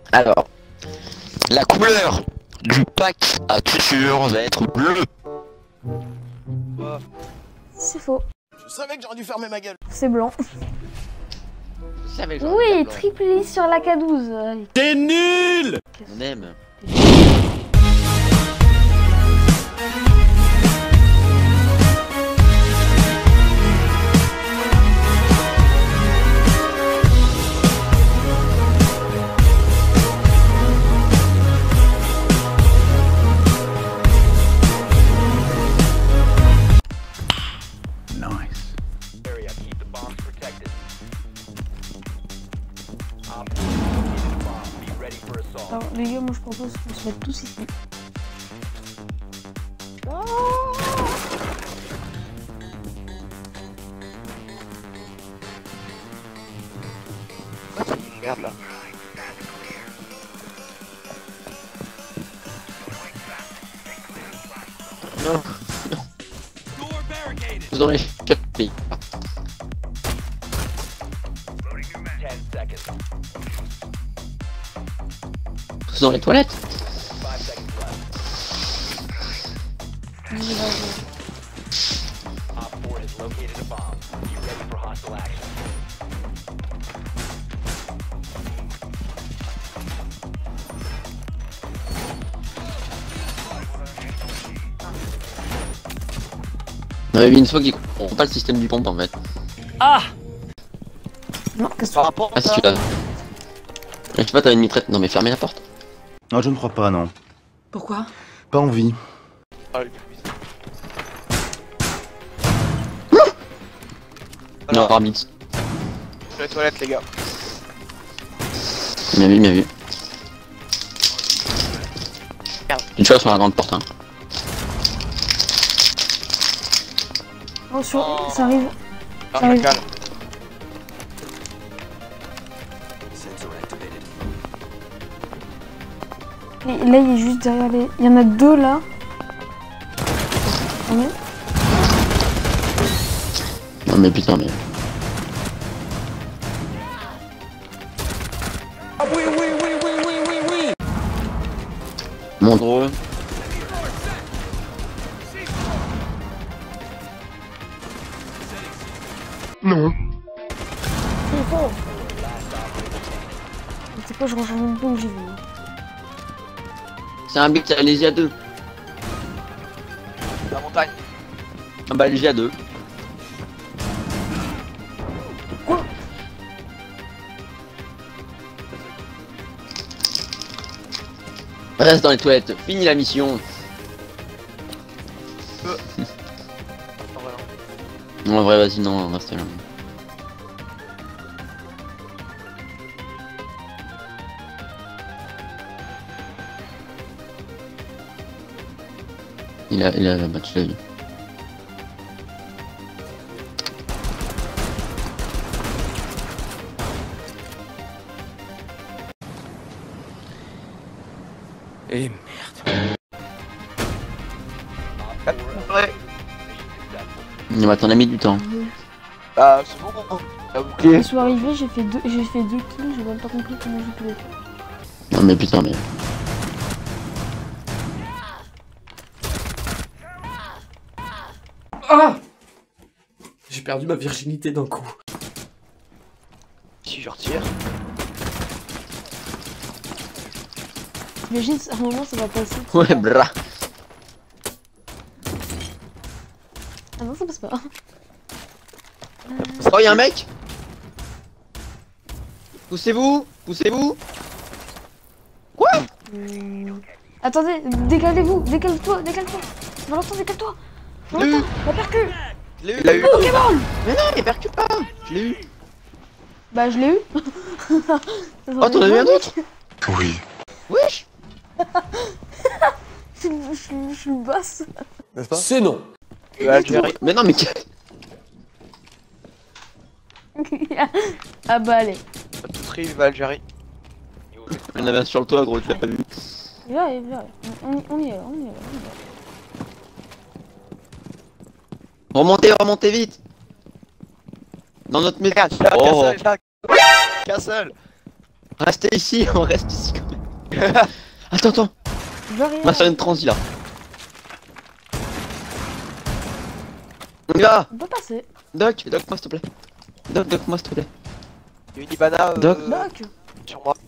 Alors, la couleur du pack à tuture va être bleu. C'est faux. Je savais que j'aurais dû fermer ma gueule. C'est blanc. Je savais que j'aurais Oui, dit blanc. triple I sur la K12. T'es nul. On aime. Nice. Area, keep the bombs protected. Op 4 located a bomb. Be ready for assault. Alors les gars, moi je propose qu'on se mette tous ici. Regarde là. Non. Vous aurez capté. 10 seconds. Vous dans les toilettes. 5 seconds left. Op 4 has located a bomb. Be ready for hostile action. On avait vu une fois qu'ils comprennent pas le système du pompe en fait. Non, qu'est-ce que Par rapport à celui-là. Je sais pas, t'avais une mitraite. Non mais fermez la porte. Non, je ne crois pas, non. Pourquoi? Pas envie. Non, par mix. Les toilettes, les gars. Bien vu, bien vu. Une chose sur la grande porte hein. Attention, ça arrive. Non, Ça arrive. calme. Et là, il est juste derrière les... Il y en a deux là. On est... Non mais putain mais... Montre. Non. C'est faux. C'est quoi, je rejoins même pas où j'ai vu. C'est un but, allez-y à deux. La montagne. Ah bah allez-y à deux. Quoi? Reste dans les toilettes, finis la mission. En vrai, non. Non, en vrai, vas-y, non, reste là. Il a bah, tu l'as vu. Et Ouais. Non, bah, t'en as mis du temps. Bah, c'est bon. T'as bouclé. Je suis arrivé, j'ai fait deux kills, j'ai même pas compris comment je pouvais faire. Non mais putain mais... Ah! J'ai perdu ma virginité d'un coup. Si je retire. Imagine, à un moment ça va passer. Ouais, bra. Ah non, ça passe pas. Oh, y'a un mec. Poussez-vous. Poussez-vous. Attendez, décalez-vous, décale-toi. Valentin, décale-toi. Valentin, la percu. Je l'ai eu. Il a eu. Pokéball. Mais non, mais percute pas. Je l'ai eu. Bah, je l'ai eu. Oh, t'en as eu un autre. oui. Wesh. Je suis le boss. N'est-ce pas? C'est non. Algérie. Mais non mais... Ah bah, allez. Tout rive, Algérie. On avait un sur le toit gros, tu l'as pas vu. Viens, on y est là. Remontez vite. Dans notre maison. Regarde, Oh. Castle. Castle. Restez ici, on reste ici quand même. Attends, attends, Je veux rien. on va faire une transi là. On y va. On peut passer. Doc, moi s'il te plaît. Doc, moi s'il te plaît. Il y a une Ibana Doc. Doc. sur moi.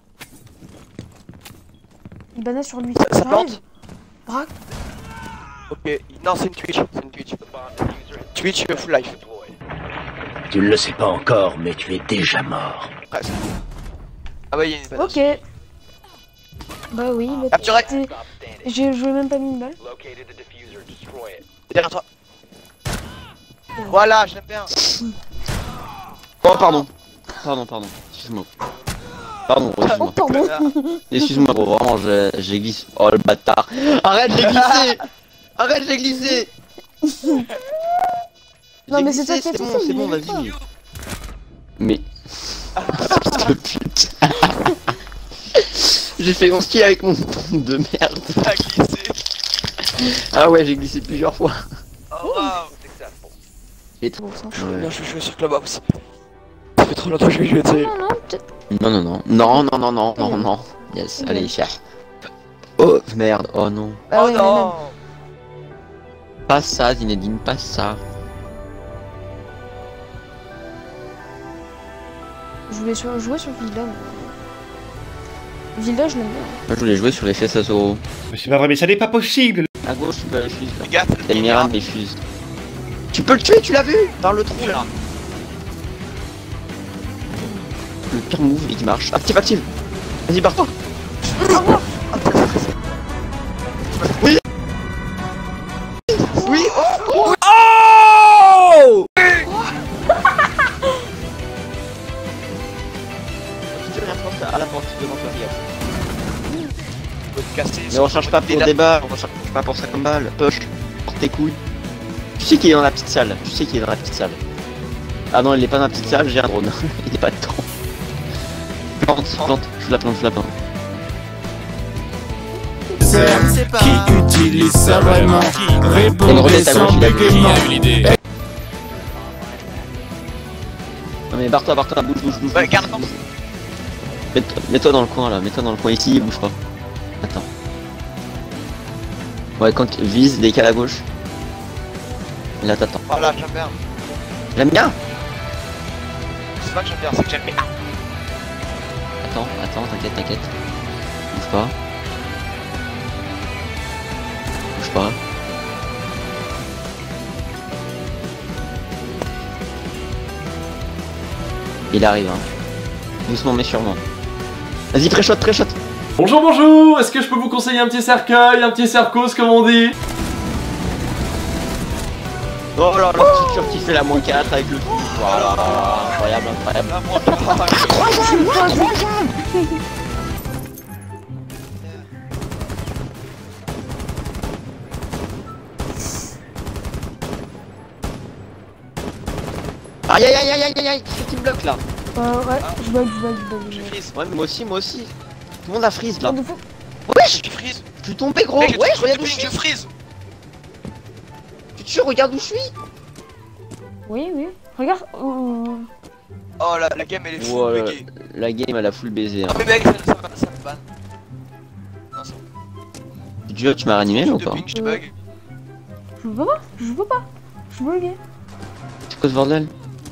Il banait sur lui. Ça J'arrive. plante. Braque. Ok, non c'est une Twitch, c'est une Twitch. Twitch full life. Tu ne le sais pas encore, mais tu es déjà mort. Presque. Ah ouais, il y a une Ibana. Ok. Bah oui, mais Capturé. je lui ai même pas mis une balle. Located the diffuser. Destroy it. Derrière toi. Voilà, je l'aime bien. Oh, pardon. Pardon, excuse-moi. Pardon, Oh, excuse-moi. pardon. Excuse-moi, gros, vraiment, j'ai glissé. Oh, le bâtard. Arrête, j'ai glissé. Arrête, j'ai glissé. Non, J'ai mais c'est toi glissé, qui as c'est tout bon, fait, c'est bon, mais vas-y. Mais... Fils de pute. J'ai fait mon ski avec mon pompe de merde. T'as glissé. Ah ouais, j'ai glissé plusieurs fois. Oh wow. Successful. J'ai Bon, ça. Ouais. Bien, je vais jouer sur Clubhouse. Ça fait trop longtemps que je vais jouer, tu sais. Non, non, peut-être. Non. Yes, allez, chef. Oh merde, oh non. Ah Oh ouais, non. Pas ça, Zinedine, pas ça. Je voulais jouer sur Villa. Villa, je l'aime bien. Moi je voulais jouer sur les fesses à Zoro. Mais c'est pas vrai, mais ça n'est pas possible. À gauche, tu peux la fuse. Les gars, T'as une rame, les fuses. Tu peux le tuer, tu l'as vu? Dans le trou là. Le pire move et qui marche. Active. Vas-y, barre-toi. Oui. Oui. Oh. Oh. Tu te rien à la porte devant toi, regarde. faut te casser. Mais on cherche pas pour des balles, on cherche pas pour ça comme balle. Push, porte tes couilles. Tu sais qu'il est dans la petite salle, Ah non, il est pas dans la petite salle, j'ai un drone. Il est pas dedans. Plante, je la plante. Qui utilise ça vraiment? Répondez sans bégaiement. Non mais barre-toi, bouge. Ouais, garde attends. Mets-toi dans le coin là, ici, bouge pas. Attends. Ouais, quand tu vises, décale à gauche. Et là t'attends. Oh là, j'aime bien. J'aime bien. C'est pas que j'aime bien, c'est que j'aime bien. Attends, t'inquiète. Bouge pas. Il arrive, hein. Doucement mais sûrement. Vas-y, pré-shot. Bonjour, est-ce que je peux vous conseiller un petit cercueil, un petit cercos comme on dit? Oh là là, petit cœur qui fait la -4 avec le truc. Voilà, incroyable. Là, moi, Aïe, qui me bloque là? Ouais, je bug. j'ai freeze. Ouais, mais moi aussi. Tout le monde a freeze là. What the fuck? Wesh, J'ai freeze. je suis tombé gros. Mec, Wesh, regarde où je je suis. freeze. Tu regardes où je suis. Oui. Regarde. Oh la game elle est full Voilà, buggée. la game elle a full baiser. Hein. Ah mais mec, ça me banne. Non, c'est Tu m'as réanimé ou de pas? ping, je te bug. Je peux pas. Je suis bugué. C'est quoi ce bordel?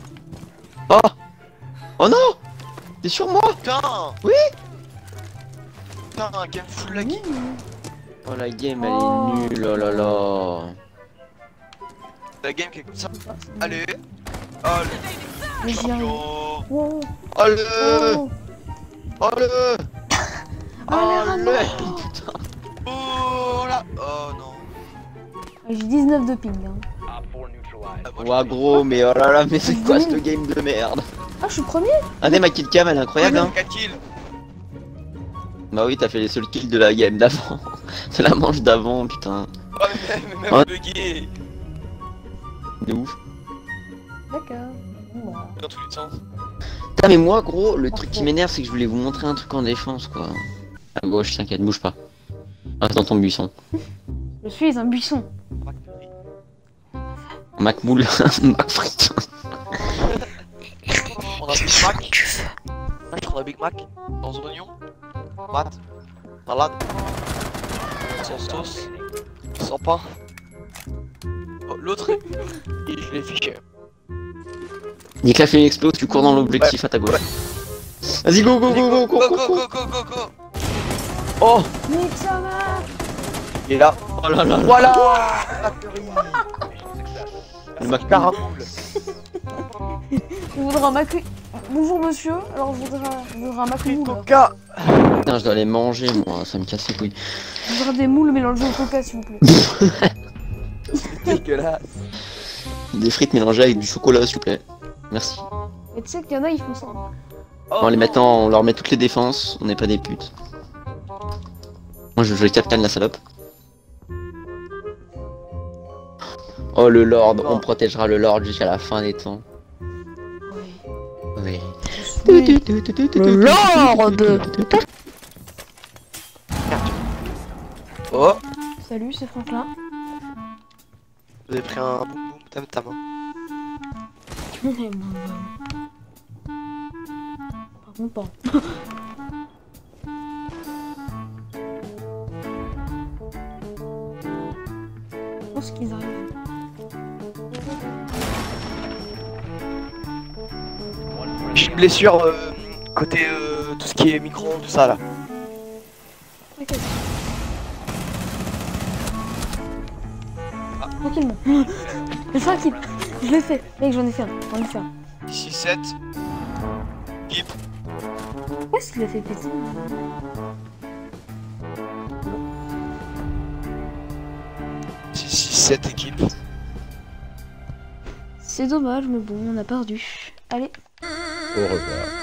Oh non! T'es sur moi? Putain. Oui. Putain, un game full laggy. Oh la game Oh. elle est nulle, oh là là. La game qui est comme ça. Allez. Allez. Mais j'y arrive. Champion. Wow. Allez! Oh. Allez! Allez, Putain! Oh là. Oh non. J'ai 19 de ping. Hein. Op 4 neutralized. Ah, moi, Ouah gros, mais oh là là, mais c'est quoi cette game de merde? Ah, je suis premier. Regardez ma kill cam, elle est incroyable hein. 4 kills. Bah oui, t'as fait les seuls kills de la game d'avant. C'est la manche d'avant, putain. Oh mais même Ouais. bugué. De ouf. D'accord. Bon, bah. Dans tous les sens. Putain mais moi gros, le truc qui m'énerve c'est que je voulais vous montrer un truc en défense quoi. À gauche, t'inquiète, bouge pas. Reste dans ton buisson. Je suis un buisson. Mac moule, Mac frite. On a fait Mac. sur la Big Mac, sans oignon, pâtes, salade, sans sauce, sans pain. Oh, l'autre, je l'ai fiché. Dès que la fumée explose, tu cours dans l'objectif à ta gauche. Vas-y, go, go, go, go, go, Go, go, go, go. go, go, go, go. Oh, Nique sa mère. Il est là. oh là là. Voilà. Le Mac Caramoule. On voudra un macri... Bonjour monsieur, alors je voudrais un macri moule. Coca. Putain, je dois les manger, moi, ça me casse les couilles. Je voudrais des moules mélangés au coca s'il vous plaît. Dégueulasse. Des frites mélangées avec du chocolat, s'il vous plaît. Merci. Mais tu sais qu'il y en a, ils font ça. Bon, les maintenant, on leur met toutes les défenses, on n'est pas des putes. Moi, je veux le captain, la salope. Oh, le Lord, on protégera le Lord jusqu'à la fin des temps. Oui. Le Lord. Oh, Salut, c'est Franklin. vous avez pris un boum boum tam tam. Par contre pas. Je pense qu'ils arrivent. J'ai une blessure côté tout ce qui est micro, tout ça là. Ok. Tranquillement. Tranquille. Je l'ai fait. Mec, j'en ai fait un. J'en ai fait un. 6, 7. Keep. Pourquoi est-ce qu'il a fait péter? 6, 7 équipes. C'est dommage, mais bon, on a perdu. Allez. Au revoir.